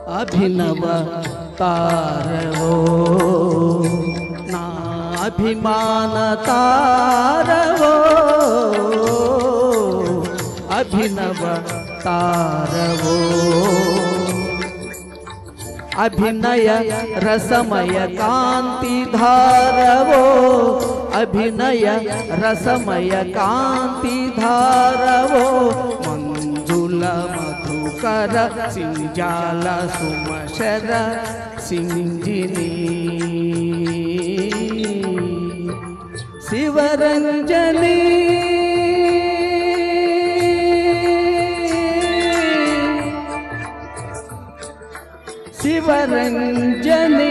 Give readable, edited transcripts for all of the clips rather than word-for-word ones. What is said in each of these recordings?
అభినవ తారవో నా అభిమాన తారవో అభినవ తారవో అభినయ రసమయ కాంతి ధారవో అభినయ రసమయ కాంతి ధారవో మంజుల మధుకర సింజాల సుమశర సింజిని శివరంజని శివరంజని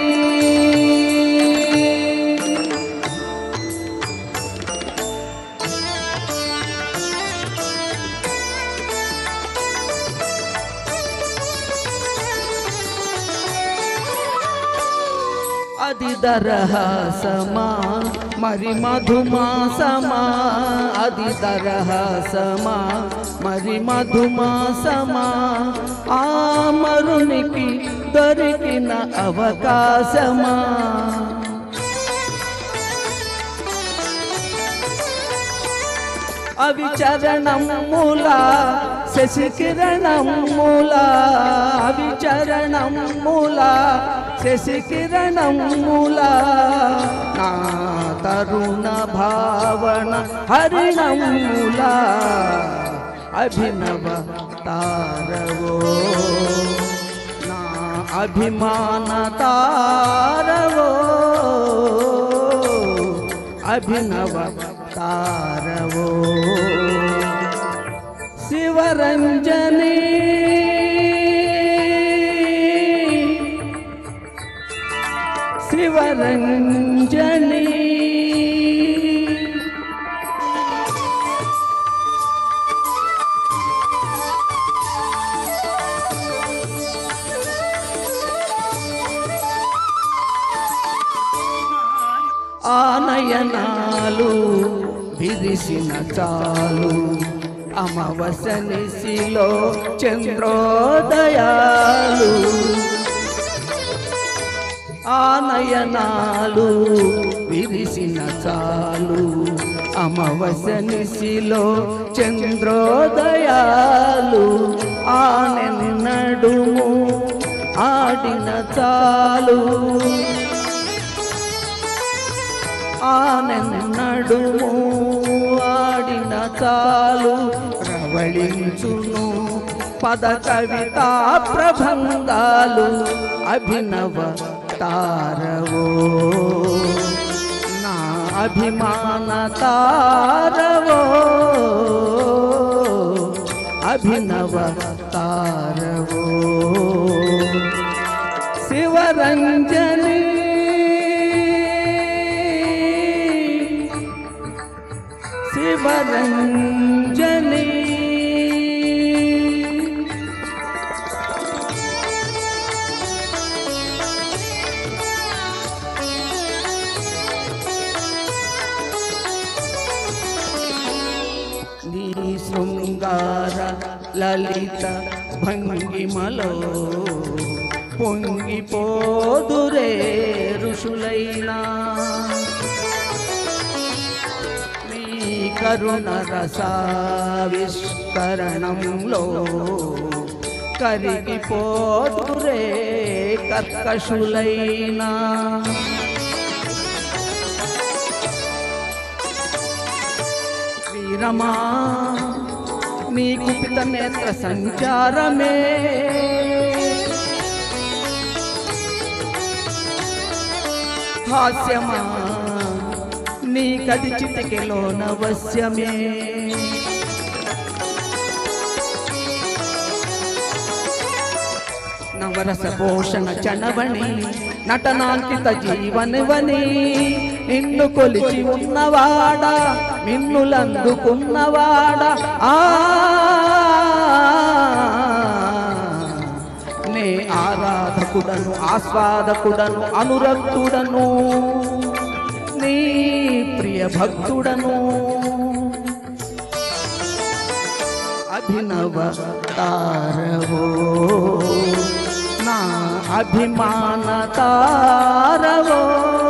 అది దరహాసమా మరి మధుమాసమా అది దరహాసమా మరి మధుమాసమా ఆ మరునికి దొరికిన అవకాశమా అవిచరణములా శశికిరణములా అవిచరణములా శశికిరణములా నా తరుణ భావన హరిణములా అభినవ తారవో నా అభిమాన తారవో అభినవ తారవో శివరంజని శివరంజని ఆ నయనాలు విరిసిన చాలు అమావాస్య నిశిలో చంద్రోదయాలు ఆ నయనాలు విరిసిన చాలు అమావాస్య నిశిలో చంద్రోదయాలు ఆ నడుము ఆడిన చాలు ఆనెన్నడుము ఆడిన చాలు ప్రవళించును పద కవితా ప్రబంధాలు అభినవ తారవో నా అభిమాన తారవో అభినవ తారవో శివరంజని శివరంజని నీ శృంగార లలిత భంగిమలో పొంగిపోదురే ఋషులైనా కరుణ రసావిష్కరణంలో కరిగిపోతురే కర్కశులైనా శ్రీరమా నీ కుపిత నేత్ర సంచారమే హాస్యమా నీ కది చితికెలోన వశ్యమే నవరస పోషణ చనవని నటనాంకిత జీవనవని నిన్ను కొలిచి ఉన్నవాడా మిన్నులందుకున్నవాడా నే ఆరాధకుడను ఆస్వాదకుడను అనురక్తుడను నీ ప్రియ భక్తుడను అభినవ తారవో అభిమాన తారవో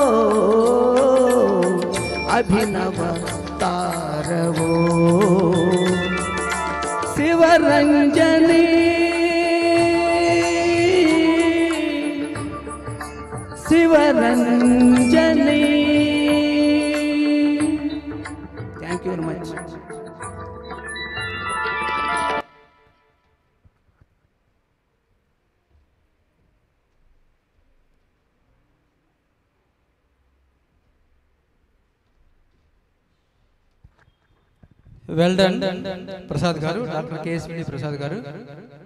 అభినవ తారవో Shivaranjani Shivaranjani. Thank you very much. Well done Prasad గారు, డాక్టర్ కేఎస్వి ప్రసాద్ గారు.